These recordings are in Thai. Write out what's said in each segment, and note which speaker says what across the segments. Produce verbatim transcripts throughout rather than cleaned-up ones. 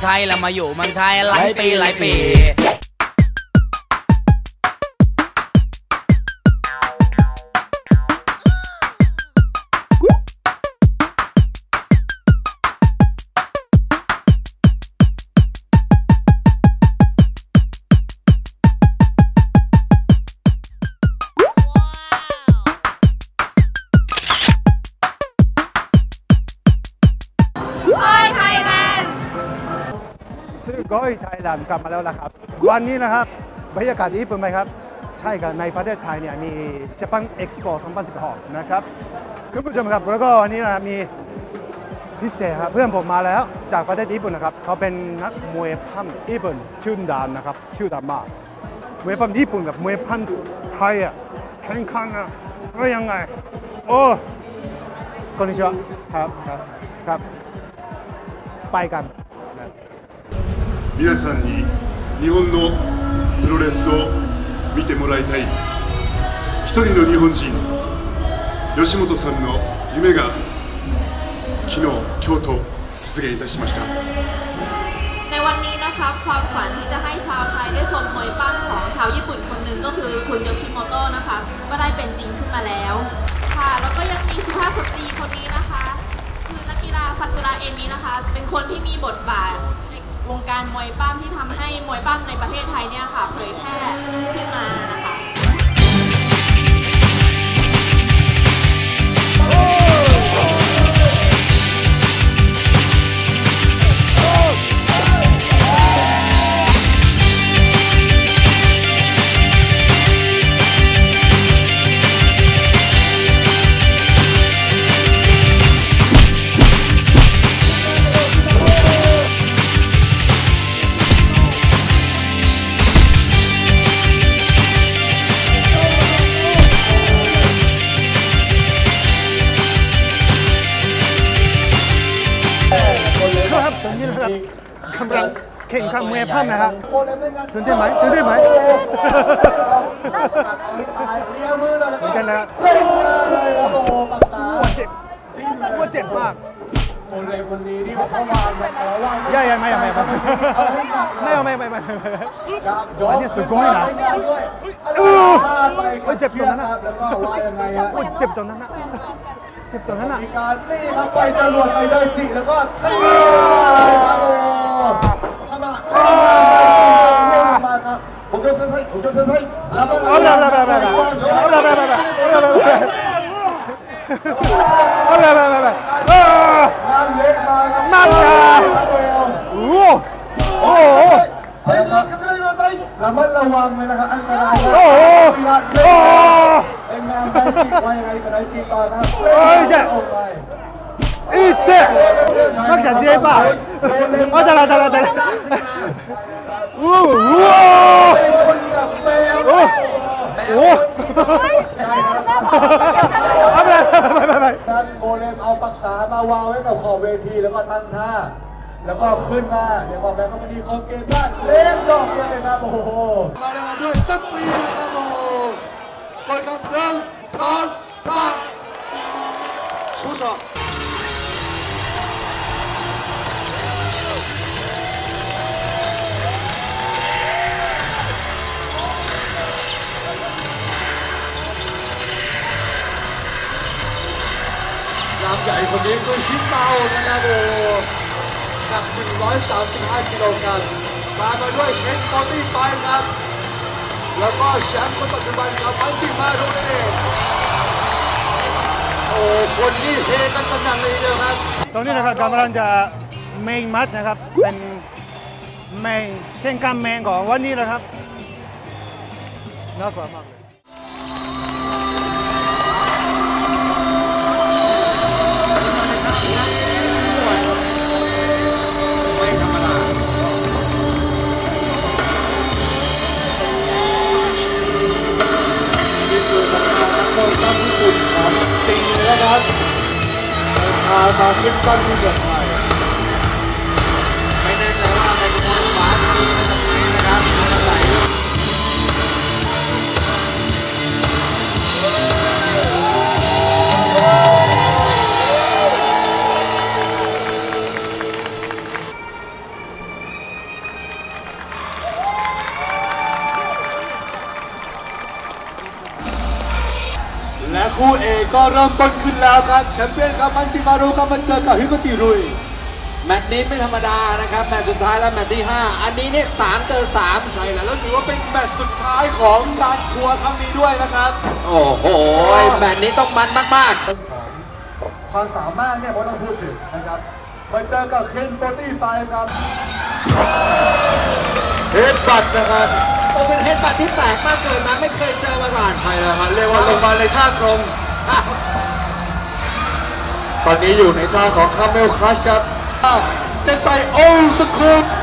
Speaker 1: ไทยแล้วมาอยู่เมืองไทยหลายปีหลายปี
Speaker 2: ซื้อก้อยไทยแลนด์กลับมาแล้วนะครับวันนี้นะครับบรรยากาศญี่ปุ่นไหมครับใช่ครับในประเทศไทยเนี่ยมี Japan Expo สองพันสิบหกนะครับคุณผู้ชมครับแล้วก็วันนี้นะมีพิเศษครับเพื่อนผมมาแล้วจากประเทศญี่ปุ่นนะครับเขาเป็นนักมวยปั้มญี่ปุ่นชื่อดังนะครับชื่อดังมากมวยปั้มญี่ปุ่นกับมวยปั้มไทยอ่ะแข่งขันอ่ะว่ายังไงโอ้こんにちはครับครับครับไปกัน
Speaker 3: 皆さんに日本のプロレスを見てもらいたい一人の日本人吉本さんの夢が昨日京都実現いたしました
Speaker 4: ในวันนี้นะคะความฝันที่จะให้ชาวไทยได้ชมมวยปั้มของชาวญี่ปุ่นคนหนึ่งก็คือคุณโยชิโมโตะนะคะก็ได้เป็นจริงขึ้นมาแล้วค่ะแล้วก็ยังมีสุภาพสตรีคนนี้นะคะคือนักกีฬาฟันกุระเอมินะคะเป็นคนที่มีบทบาทวงการมวยปั้มที่ทำให้มวยปั้มในประเทศไทยเนี่ยค่ะเผยแพร่ขึ้นมานะคะ
Speaker 2: ตอนนี้นะครับกำลังแข่งขันมวยปั้มนะครับตื่นเต้นไหมตื่นเต้นไหมเหมือนกันนะว่าเจ็บว่าเจ็บมาก
Speaker 5: คนเลยคนนี้ที่เขาวางแบบเราว่าง
Speaker 2: ไม่ไม่ไม่ไม่ไม่ไม่ไม่ไม่อันนี้สุดก้อยนะเออเจ็บตรงนั้นนะ
Speaker 5: แล้วก็ว่ายังไงฮะ
Speaker 2: เจ็บตรงนั้นนะเจ็บตรงนั้นนะ
Speaker 5: มีการนี่ครับไปจรวดไปเลยจิแล้วก็ตีครับโอ้ขนาดเลี้ยวมาครับ
Speaker 3: お客さんお客さん
Speaker 5: แล้วก็
Speaker 2: เอาละเอาละเอาละเอาละเอาละเอาละเอาละเอาละเอาละ
Speaker 5: งานเละมาครับ
Speaker 2: มาจ้าโอ้โห
Speaker 5: ระมัดระวังเลยนะครับอันตราย
Speaker 2: โอ้โหโอ้
Speaker 5: เป็นงานไดจิว่ายังไงกับไดจิต่อนะครับ
Speaker 2: โอ้ยเจ๊อีเจ๊นักฉันเจ๊ป่ะอ๋อแต่ละแต่ละแต่ละโอ้โหโอ้โหเอาไปไปไป
Speaker 5: ท่านโกเลมเอาปรักษามาวางไว้กับขอบเวทีแล้วก็ตั้งท่าแล้วก็ขึ้นมาเดี๋ยวบอกแบงค์คอมพานีคอมเกมได้เล่นดอกเลยครับโอ้โหมาแล้วด้วยสักปีครับโอ้กดกับหนึ่งสองสามชูชอลำใหญ่คนนี้คือชิเตานะครับโอ้หนักหนึ่งร้อยสามสิบห้ากิโลกรัมมามาด้วยเอ็กซ์ฟอร์ตี้ไฟครับแล้วก็แชมป์คนปัจจุบันครับอันจิมาโรเน่โอ้คนนี้เฮกันสนั่นเลยนะครับ
Speaker 2: ตรงนี้นะครับกำลังจะเมนมัชนะครับเป็นเมนแข่งขันเมนของวันนี้นะครับน่ากลัวมากเลย
Speaker 5: จริงเลยนะครับพามาขึ้นต้นที่เดือดไทยไม่แน่ใจว่าในกองขวามีมาจากไหนนะครับมาไหล
Speaker 2: ค
Speaker 5: ก็เริ่มต้นขึ้นแล้วครับแชมเปี้ยนครับมันจิมารุครับมาเจอกับฮิโกจิรุย
Speaker 1: แมตช์นี้ไม่ธรรมดานะครับแมตช์สุดท้ายและแมตช์ที่ห้าอันนี้เนี่ยสามเจอสาม
Speaker 5: ใช่แล้วแล้วถือว่าเป็นแมตช์สุดท้ายของการทัวร์ครั้งนี้ด้วยนะครับ
Speaker 1: โอ้โหแมตช์นี้ต้องมันมาก
Speaker 5: ๆความสามารถเนี่ยผมต้องพูดถึงนะครับมาเจอกับเคนโตตี้ไฟครับเฮดบัตนะครับ
Speaker 1: โอ้เป็นเฮดบัตที่แปลกมากเกินมาไม่เคยเจอมาก่อน
Speaker 5: ใช่แล้วครับเรียกว่าลงมาในท่าตรงตอนนี้อยู่ในท่าของคาเมลคลัชครับจะใส่โอ้สกูป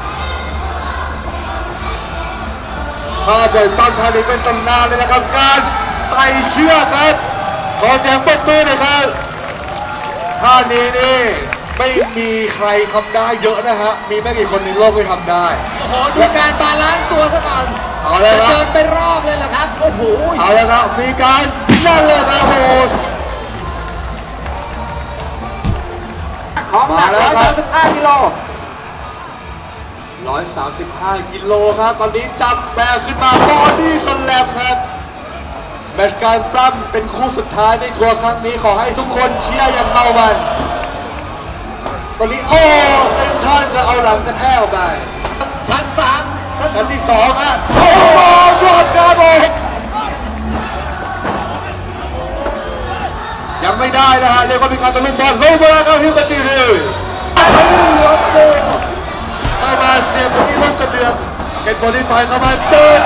Speaker 5: ท่าโดยปั้มท่านี้เป็นตำนานเลยนะครับการไต่เชือกครับขอเสียงปรบมือหน่อยครับท่านี้นี่ไม่มีใครทำได้เยอะนะฮะมีไม่กี่คนในโลกที่ทำได้
Speaker 1: โอ้โหดูการบาลานซ์ตัวซะก่อน
Speaker 5: เอาเลยครับ
Speaker 1: เดินไปรอบเลยเหรอครับโอ้โห
Speaker 5: เอาเลยครับมีการนั่นเลยครับโอ้
Speaker 1: ของหนักร้อยสามสิบห้ากิโล
Speaker 5: ร้อยสามสิบห้ากิโลครับตอนนี้จับแบกขึ้นมาบอดี้สแลมครับแมตช์การปล้ำเป็นคู่สุดท้ายในทัวร์ครั้งนี้ขอให้ทุกคนเชียร์อย่างเมามันตอนนี้โอ้เซนทันก็เอาหลังกระแทกไป
Speaker 1: ชั้นสาม
Speaker 5: ชั้นที่สองอ่ะโอ้โหโดนกระโดดยังไม่ได้นะฮะเรียกว่าเป็นการตะลุมบอลลงมาแล้วครับฮิโกจิริไปหนึ่งเหลือโดเข้ามาเสียบตรงนี้ลงกระเดือกเก็นบอดี้ไฟเข้ามาเจอ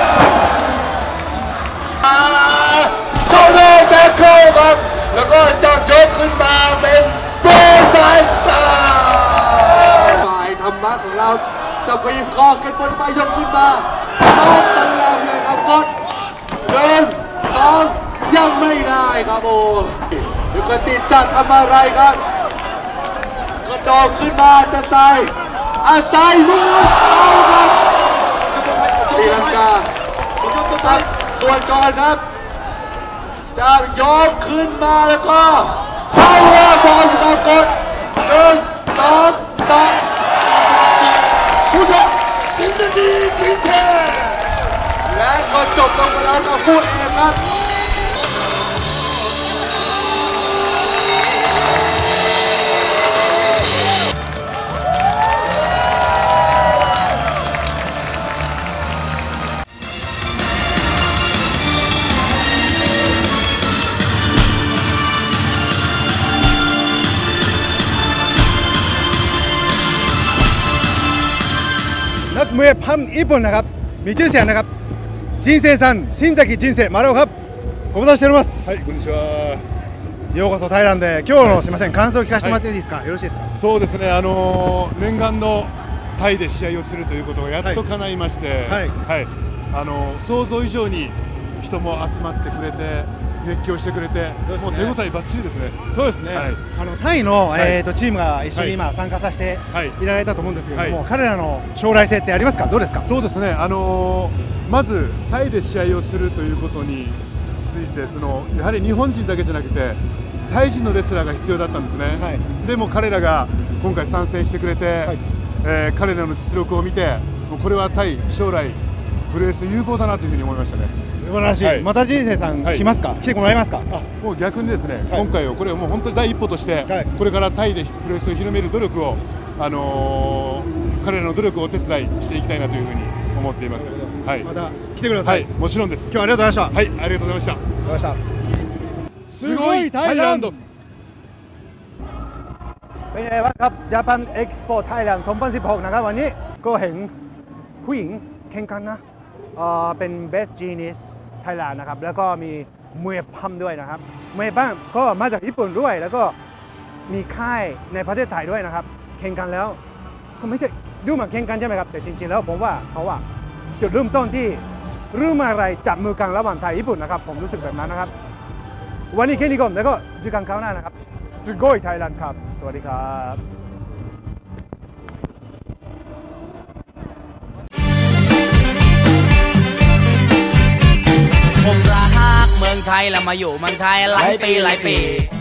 Speaker 5: โชว์โดว์แบ็คเกิลครับแล้วก็จับยกขึ้นมาเป็นโบว์ไบสตาร์ฝ่ายธรรมะของเราจะไปคอเก็นบอดี้ไฟยกขึ้นมาชอบตะแลมเลยครับบอสหนึ่งสองยังไม่ได้ครับโอ้ฮิโกจิจะทำอะไรครับกระโดดขึ้นมาจะใส่อาศัยมือเอาครับตีลังกาตัดส่วนก่อนครับจะยกขึ้นมาแล้วก็เอาบอลกับกดหนึ่งสองสามผู้ชม新的第一金线และก็จบลงไปแล้วกับคู่เอกครับ
Speaker 2: นักมวยปั้มญี่ปุ่นนะครับมีชื่อเสียงนะครับจินเซซันชินซากิจินเซมาแล้วครับご無沙汰しております。
Speaker 3: はい、こんにちは。
Speaker 2: ようこそタイランで今日のすみません感想を聞かせてもらっていいですか、はい、よろしいですか。
Speaker 3: そうですね、あのー、念願のタイで試合をするということがやっと叶いまして、はいはい、あのー、想像以上に人も集まってくれて熱狂してくれて、ね、もう手応えバッチリですね。
Speaker 2: そうですね、はい、あのタイの、はい、えー、とチームが一緒に今参加させていただいたと思うんですけれども、はい、彼らの将来性ってありますか、どうですか。
Speaker 3: そうですね、あのー、まずタイで試合をするということについてそのやはり日本人だけじゃなくてタイ人のレスラーが必要だったんですね、はい、でも彼らが今回参戦してくれて、はい、えー、彼らの実力を見てもうこれはタイ将来プロレス有望だなというふうに思いましたね。
Speaker 2: 素晴らしい、はい、また人生さん、はい、来ますか、来てもらえますか。
Speaker 3: あ、もう逆にですね、はい、今回はこれをもう本当に第一歩として、はい、これからタイでプロレスを広める努力を、あのー、彼らの努力をお手伝いしていきたいなというふうに思っています。はい、
Speaker 2: また来てください。
Speaker 3: はい、もちろんです。
Speaker 2: 今日はありがとうございました。
Speaker 3: はい、ありがとうございました。
Speaker 2: ありがとうございました。すごいタイランドเป็นไงบ้างครับ Japan Expo Thailand สองพันสิบหกนะครับวันนี้ก็เห็นผู้หญิงแข่งกันนะเอ่อเป็น Best Genius Thailand นะครับแล้วก็มีมวยปั้มด้วยนะครับมวยปั้มก็มาจากญี่ปุ่นด้วยแล้วก็มีค่ายในประเทศไทยด้วยนะครับแข่งกันแล้วก็ไม่ใช่ดูเหมือนแข่งกันใช่ไหมครับแต่จริงๆแล้วผมว่าเขาว่าจุดเริ่มต้นที่เรื่องอะไรจับมือกันระหว่างไทยญี่ปุ่นนะครับผมรู้สึกแบบนั้นนะครับวันนี้แค่นี้ก่อนแล้วก็เจอกันคราวหน้านะครับすごいไทยแลนด์ครับสวัสดีครับ
Speaker 1: ผมรักเมืองไทยแล้วมาอยู่เมืองไทยหลายปีหลายปี